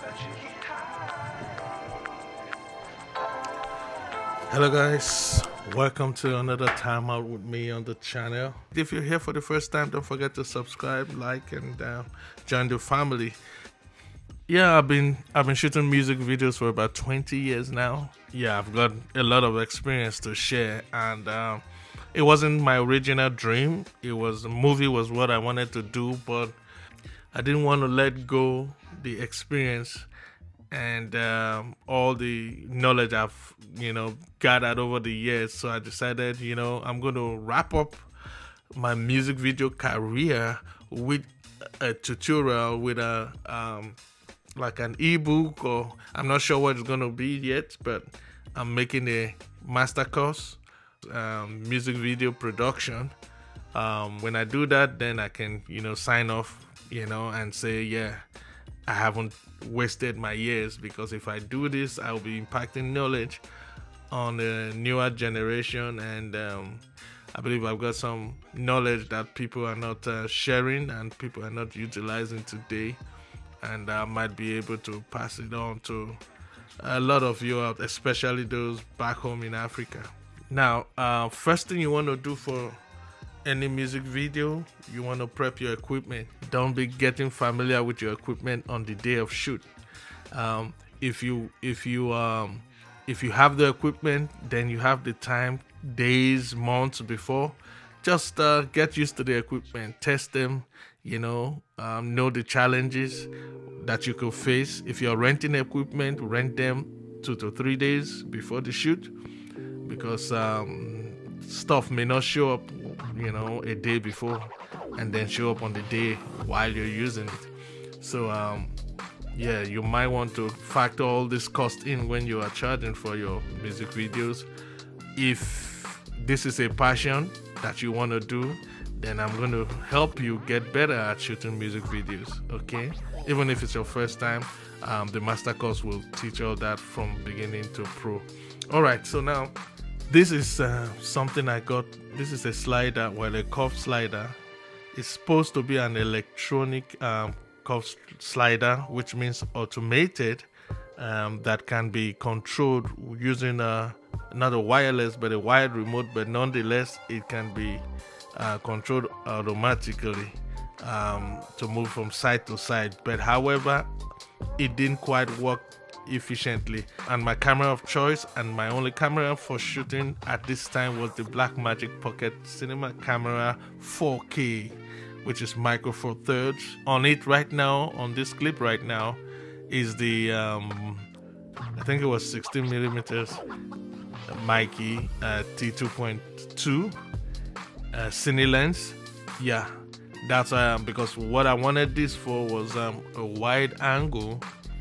Hello guys, welcome to another time out with me on the channel. If you're here for the first time, don't forget to subscribe, like, and join the family. Yeah, I've been shooting music videos for about 20 years now. Yeah, I've got a lot of experience to share, and it wasn't my original dream. A movie was what I wanted to do, but I didn't want to let go the experience and all the knowledge I've gathered over the years. So I decided I'm going to wrap up my music video career with a tutorial, with a like an ebook, or I'm not sure what it's going to be yet, but I'm making a master course, music video production. When I do that, then I can sign off and say, yeah, I haven't wasted my years, because if I do this, I'll be impacting knowledge on the newer generation, and I believe I've got some knowledge that people are not sharing and people are not utilizing today, and I might be able to pass it on to a lot of you out, especially those back home in Africa. Now, first thing you want to do for any music video, you want to prep your equipment. Don't be getting familiar with your equipment on the day of shoot. If you have the equipment, then you have the time, days, months before. Just get used to the equipment, test them, know the challenges that you could face. If you're renting equipment, rent them 2 to 3 days before the shoot, because stuff may not show up a day before and then show up on the day while you're using it. So yeah, you might want to factor all this cost in when you are charging for your music videos. If this is a passion that you want to do, then I'm going to help you get better at shooting music videos, okay? Even if it's your first time, the master course will teach all that from beginning to pro. All right, so now this is something I got. This is a slider, well, a curve slider. It's supposed to be an electronic curve slider, which means automated, that can be controlled using not a wireless but a wired remote, but nonetheless it can be controlled automatically to move from side to side. But however, it didn't quite work efficiently, and my camera of choice and my only camera for shooting at this time was the Blackmagic Pocket Cinema Camera 4K, which is micro four thirds. On it right now, on this clip right now, is the I think it was 16 millimeters Mikey T2.2 cine lens. Yeah, that's because what I wanted this for was a wide angle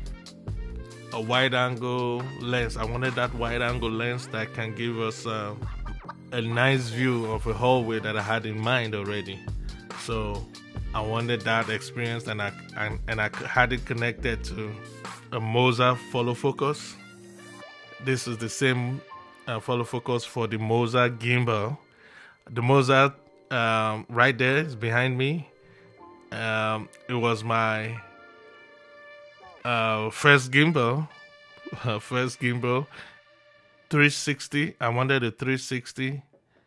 lens. I wanted that wide angle lens that can give us a nice view of a hallway that I had in mind already. So I wanted that experience, and I had it connected to a Moza follow focus. This is the same follow focus for the Moza gimbal. The Moza right there is behind me. It was my first gimbal, 360. I wanted a 360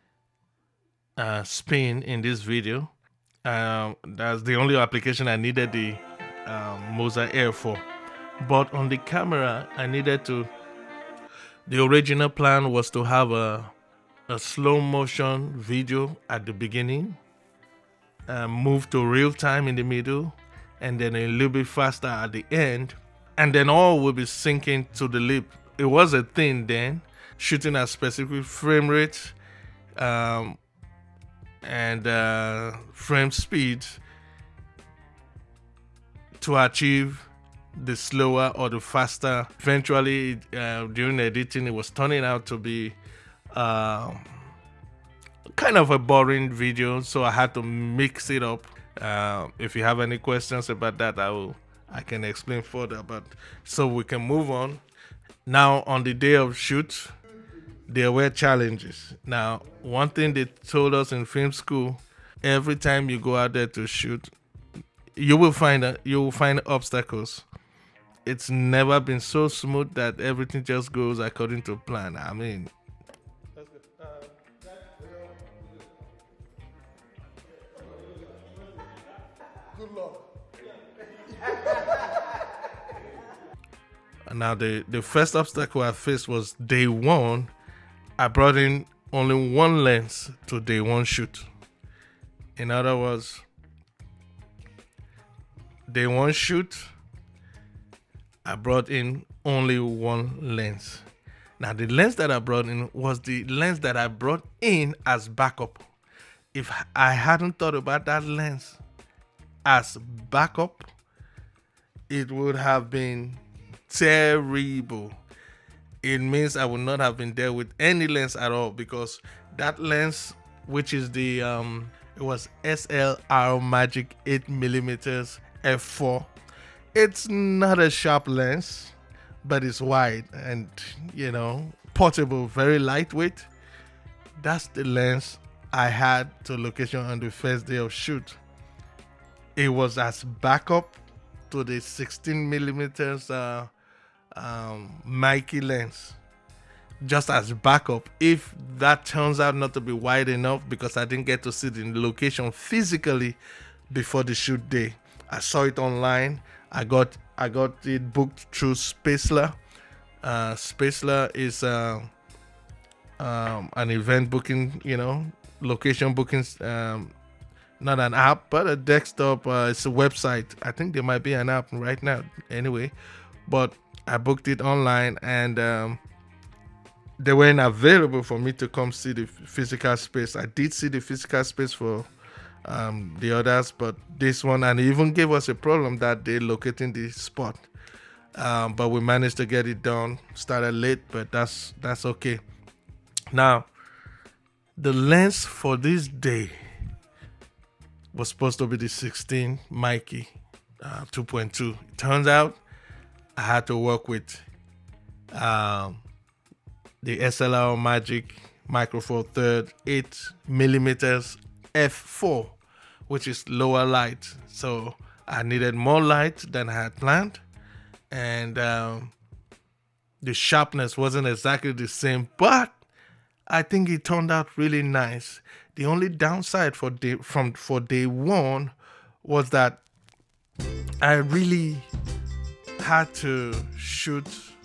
spin in this video. That's the only application I needed the Moza Air for. But on the camera, I needed to. The original plan was to have a slow motion video at the beginning, move to real time in the middle, and then a little bit faster at the end, and then all will be syncing to the lip. It was a thing then, shooting at specific frame rates and frame speeds to achieve the slower or the faster. Eventually, during editing, it was turning out to be kind of a boring video, so I had to mix it up. If you have any questions about that, I can explain further, but so we can move on. Now, on the day of shoot, there were challenges. Now, one thing they told us in film school, every time you go out there to shoot, you will find obstacles. it's never been so smooth that everything just goes according to plan. I mean, that's good. Good luck. Now the first obstacle I faced was day one. I brought in only one lens to day one shoot. In other words, day one shoot, I brought in only one lens. Now the lens that I brought in was the lens that I brought in as backup. If I hadn't thought about that lens as backup, it would have been terrible. It means I would not have been there with any lens at all, because that lens, which is the it was SLR Magic 8mm f4. It's not a sharp lens, but it's wide and, you know, portable, very lightweight. That's the lens I had to location on the first day of shoot. It was as backup to the 16mm Mikey lens, just as backup if that turns out not to be wide enough, because I didn't get to see the location physically before the shoot day. I saw it online. I got it booked through Spaceler. Spaceler is an event booking, you know, location bookings, not an app, but a desktop. It's a website. I think there might be an app right now anyway, but I booked it online, and they weren't available for me to come see the physical space. I did see the physical space for the others, but this one, and it even gave us a problem that day locating the spot, but we managed to get it done. Started late, but that's okay. Now, the lens for this day was supposed to be the 16 Mikey 2.2. It turns out I had to work with the SLR Magic Micro Four Third 8mm f4, which is lower light. So I needed more light than I had planned, and the sharpness wasn't exactly the same, but I think it turned out really nice. The only downside for day one was that I really had to shoot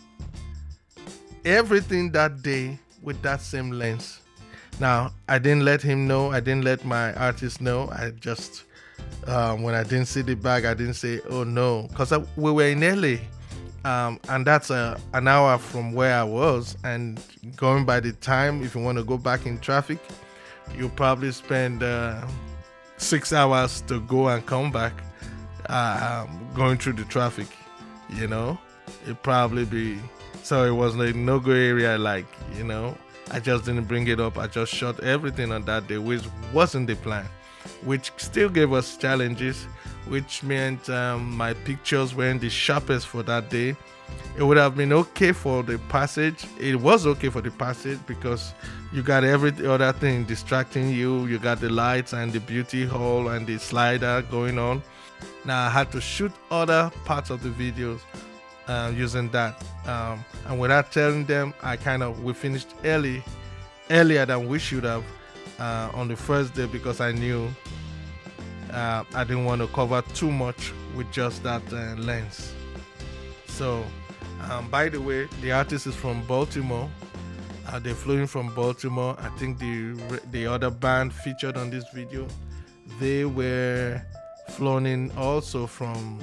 everything that day with that same lens. Now, I didn't let him know, I didn't let my artist know. I just, when I didn't see the bag, I didn't say, oh no, because we were in LA, and that's an hour from where I was, and going by the time, if you want to go back in traffic, you'll probably spend 6 hours to go and come back, going through the traffic, you know. It'd probably be, so it was like no-go area, like, you know. I just didn't bring it up. I just shot everything on that day, which wasn't the plan, which still gave us challenges, which meant my pictures weren't the sharpest for that day. It would have been okay for the passage. It was okay for the passage because you got every other thing distracting you. You got the lights and the beauty hall and the slider going on. Now I had to shoot other parts of the videos using that, and without telling them, we finished earlier than we should have on the first day, because I knew I didn't want to cover too much with just that lens. So by the way, the artist is from Baltimore. They flew in from Baltimore. I think the other band featured on this video, they were flown in also from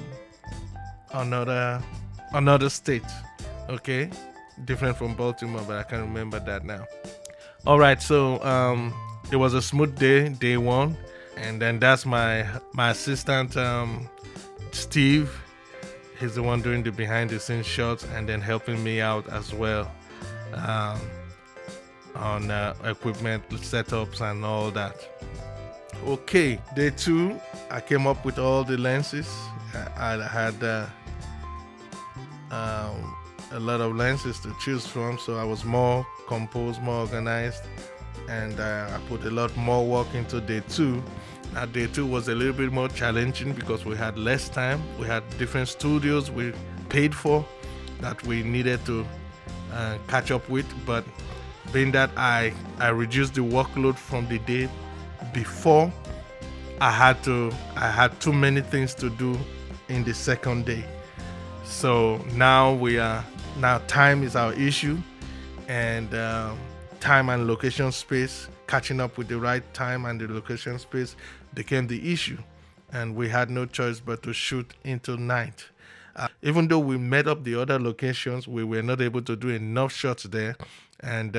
another state, okay, different from Baltimore, but I can't remember that now. All right, so it was a smooth day one, and then that's my assistant Steve. He's the one doing the behind the scenes shots and then helping me out as well on equipment setups and all that. Okay, day two, I came up with all the lenses. I had a lot of lenses to choose from, so I was more composed, more organized, and I put a lot more work into day two. Now day two was a little bit more challenging because we had less time. We had different studios we paid for that we needed to catch up with. But being that I reduced the workload from the day before, I had too many things to do in the second day. So now time is our issue, and time and location space, catching up with the right time and the location space became the issue, and we had no choice but to shoot into night. Even though we met up the other locations, we were not able to do enough shots there, and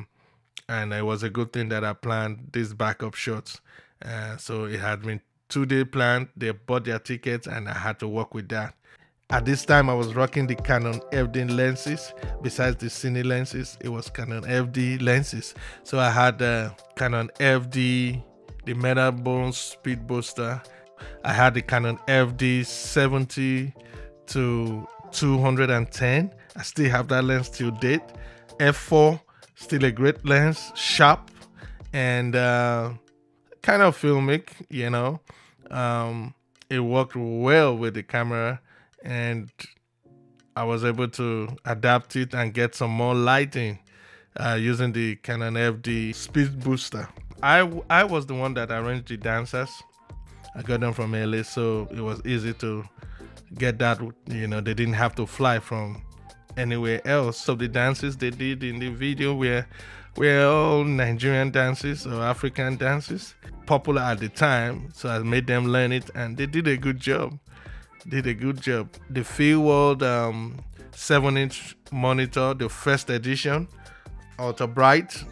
it was a good thing that I planned these backup shots. So it had been 2-day plan. They bought their tickets, and I had to work with that. At this time, I was rocking the Canon FD lenses. Besides the Cine lenses, it was Canon FD lenses. So I had the Canon FD, the Metal Bone Speed Booster. I had the Canon FD 70 to 210. I still have that lens till date. F4, still a great lens, sharp, and kind of filmic, you know. It worked well with the camera, and I was able to adapt it and get some more lighting using the Canon FD Speed Booster. I was the one that arranged the dancers. I got them from LA, so it was easy to get that. You know, they didn't have to fly from anywhere else. So the dances they did in the video were all Nigerian dances or African dances, popular at the time. So I made them learn it, and they did a good job. The Field World 7-inch monitor, the first edition, ultra bright,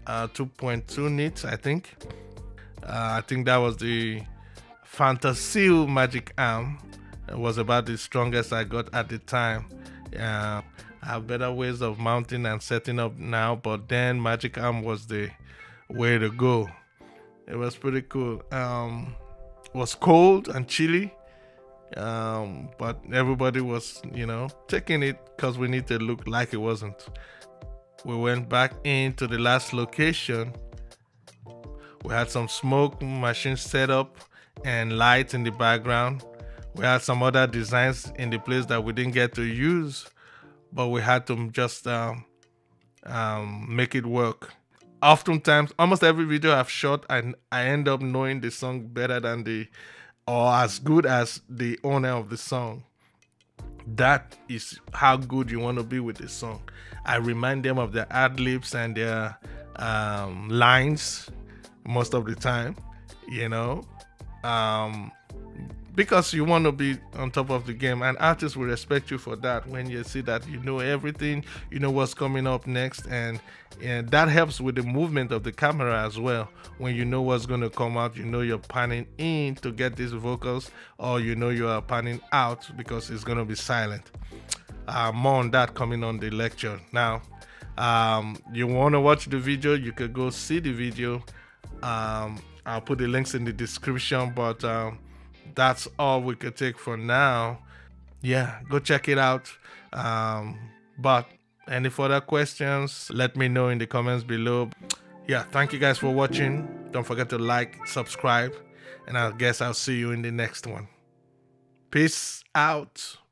2.2 nits, I think. I think that was the Fantasy Magic Arm. It was about the strongest I got at the time. I have better ways of mounting and setting up now, but then Magic Arm was the way to go. It was pretty cool. It was cold and chilly, but everybody was, you know, taking it because we need to look like it wasn't. We went back into the last location. We had some smoke machines set up and lights in the background. We had some other designs in the place that we didn't get to use, but we had to just make it work. Oftentimes, almost every video I've shot, I end up knowing the song better than or as good as the owner of the song. That is how good you want to be with the song. I remind them of their ad-libs and their lines most of the time, you know, because you want to be on top of the game, and artists will respect you for that. When you see that you know everything, you know what's coming up next, and that helps with the movement of the camera as well. When you know what's going to come out, you know you're panning in to get these vocals, or you know you are panning out because it's going to be silent. More on that coming on the lecture. Now, you want to watch the video, you could go see the video. I'll put the links in the description, but that's all we could take for now. Yeah, go check it out. But any further questions, let me know in the comments below. Yeah, thank you guys for watching. Don't forget to like, subscribe, and I guess I'll see you in the next one. Peace out.